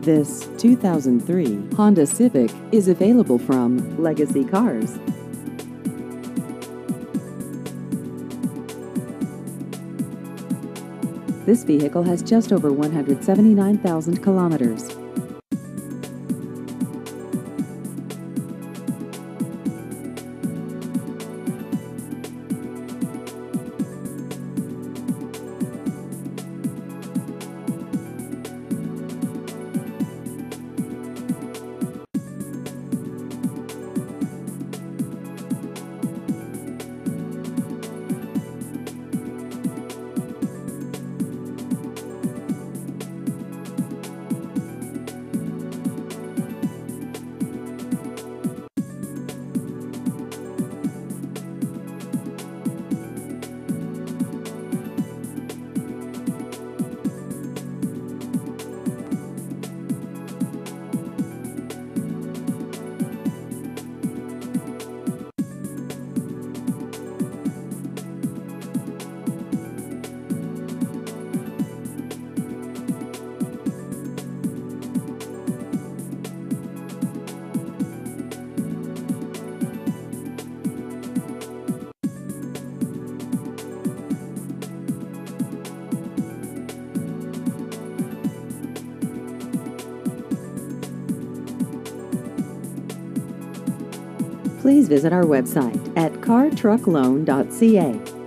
This 2003 Honda Civic is available from Legacy Cars. This vehicle has just over 179,000 kilometers. Please visit our website at cartruckloan.ca.